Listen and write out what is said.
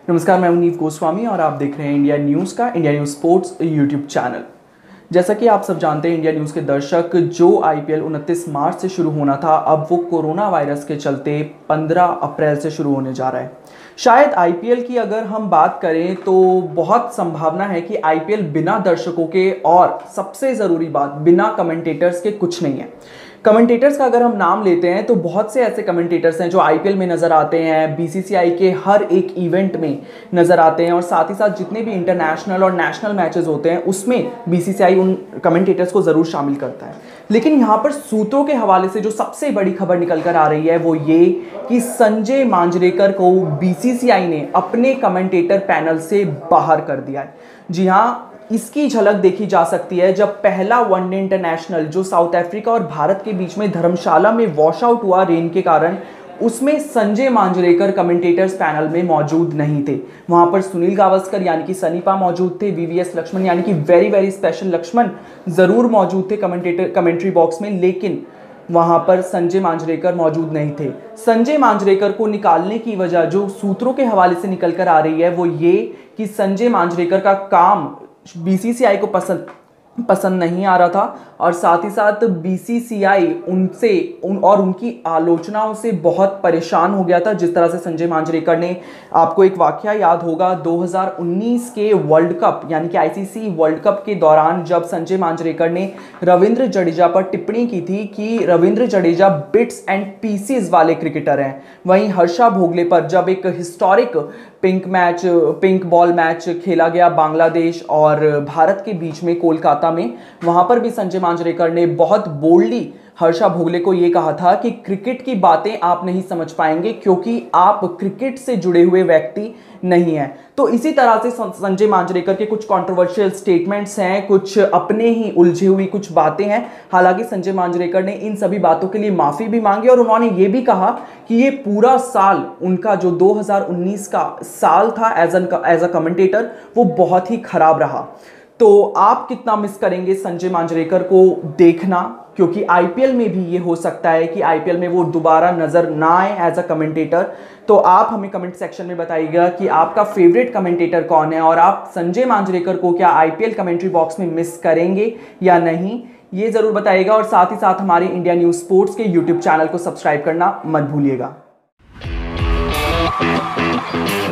नमस्कार, मैं नीव गोस्वामी और आप देख रहे हैं इंडिया न्यूज़ का India News sports YouTube channel. जैसा कि आप सब जानते हैं, इंडिया न्यूज़ के दर्शक, जो आईपीएल 29 मार्च से शुरू होना था, अब वो कोरोना वायरस के चलते 15 अप्रैल से शुरू होने जा रहा है। शायद आईपीएल की अगर हम बात करें तो बहुत संभावना है कि आईपीएल बिना दर्शकों के, और सबसे ज़रूरी बात, बिना कमेंटेटर्स के कुछ नहीं है। कमेंटेटर्स का अगर हम नाम लेते हैं तो बहुत से ऐसे कमेंटेटर्स हैं जो आईपीएल में नज़र आते हैं, बीसीसीआई के हर एक इवेंट में नज़र आते हैं, और साथ ही साथ जितने भी इंटरनेशनल और नेशनल मैचेस होते हैं उसमें बीसीसीआई उन कमेंटेटर्स को ज़रूर शामिल करता है। लेकिन यहाँ पर सूत्रों के हवाले से जो सबसे बड़ी खबर निकल कर आ रही है वो ये कि संजय मांजरेकर को बीसीसीआई ने अपने कमेंटेटर पैनल से बाहर कर दिया है। जी हाँ, इसकी झलक देखी जा सकती है जब पहला वनडे इंटरनेशनल जो साउथ अफ्रीका और भारत के बीच में धर्मशाला में वॉश आउट हुआ रेन के कारण, उसमें संजय मांजरेकर कमेंटेटर्स पैनल में मौजूद नहीं थे। वहां पर सुनील गावस्कर यानी कि सनीपा मौजूद थे, वीवीएस लक्ष्मण यानी कि वेरी वेरी स्पेशल लक्ष्मण जरूर मौजूद थे कमेंट्री बॉक्स में, लेकिन वहां पर संजय मांजरेकर मौजूद नहीं थे। संजय मांजरेकर को निकालने की वजह जो सूत्रों के हवाले से निकल कर आ रही है वो ये कि संजय मांजरेकर का काम बीसीसीआई को पसंद नहीं आ रहा था, और साथ ही साथ बीसीसीआई और उनकी आलोचनाओं से बहुत परेशान हो गया था। जिस तरह से संजय मांजरेकर ने, आपको एक वाकया याद होगा, 2019 के वर्ल्ड कप यानी कि आईसीसी वर्ल्ड कप के दौरान जब संजय मांजरेकर ने रविंद्र जडेजा पर टिप्पणी की थी कि Ravindra Jadeja bits and pieces वाले क्रिकेटर हैं। वहीं हर्षा भोगले पर जब एक हिस्टोरिक पिंक बॉल मैच खेला गया बांग्लादेश और भारत के बीच में कोलकाता में, वहां पर भी संजय मांजरेकर ने बहुत बोल्डली हर्षा भोगले को यह कहा था कि क्रिकेट की बातें आप नहीं समझ पाएंगे क्योंकि आप क्रिकेट से जुड़े हुए व्यक्ति नहीं हैं। तो इसी तरह से संजय मांजरेकर के कुछ कंट्रोवर्शियल स्टेटमेंट्स हैं, कुछ अपने ही उलझी हुई कुछ बातें हैं। हालांकि संजय मांजरेकर ने इन सभी बातों के लिए माफी भी मांगी और उन्होंने ये भी कहा कि ये पूरा साल उनका जो 2019 का साल था एज अ कमेंटेटर वो बहुत ही खराब रहा। तो आप कितना मिस करेंगे संजय मांजरेकर को देखना, क्योंकि आईपीएल में भी ये हो सकता है कि आईपीएल में वो दोबारा नजर ना आए एज अ कमेंटेटर। तो आप हमें कमेंट सेक्शन में बताइएगा कि आपका फेवरेट कमेंटेटर कौन है, और आप संजय मांजरेकर को क्या आईपीएल कमेंट्री बॉक्स में मिस करेंगे या नहीं, ये जरूर बताइएगा। और साथ ही साथ हमारे इंडिया न्यूज स्पोर्ट्स के यूट्यूब चैनल को सब्सक्राइब करना मत भूलिएगा।